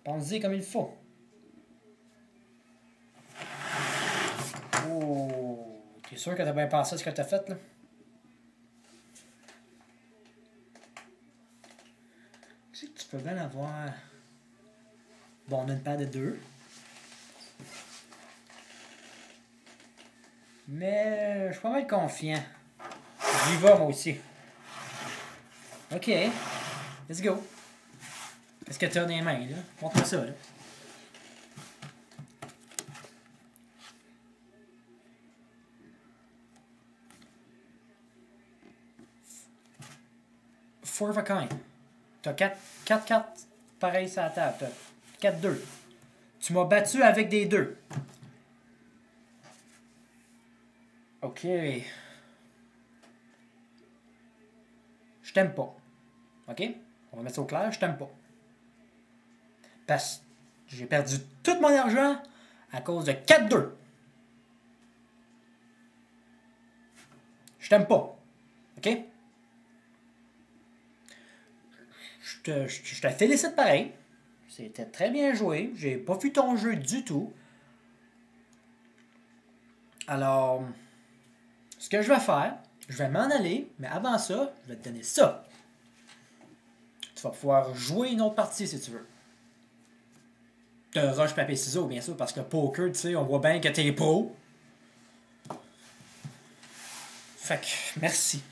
Pense-y comme il faut. Oh, t'es sûr que t'as bien pensé à ce que t'as fait, là? Tu sais que tu peux bien avoir... Bon, on a une paire de 2. Mais je suis pas mal confiant. J'y vais, moi aussi. OK. Let's go. Qu'est-ce que t'as dans les mains, là? Montre-moi ça, là. Four of a kind. T'as 4 cartes pareilles sur la table. T'as 4-2. Tu m'as battu avec des 2. OK. Je t'aime pas. OK? On va mettre ça au clair. Je t'aime pas. Parce que j'ai perdu tout mon argent à cause de 4-2. Je t'aime pas. OK? Je te félicite pareil. C'était très bien joué. J'ai pas vu ton jeu du tout. Alors, ce que je vais faire, je vais m'en aller, mais avant ça, je vais te donner ça. Tu vas pouvoir jouer une autre partie si tu veux. De roche, papier, ciseaux, bien sûr, parce que poker, tu sais, on voit bien que t'es pro. Fait que, merci.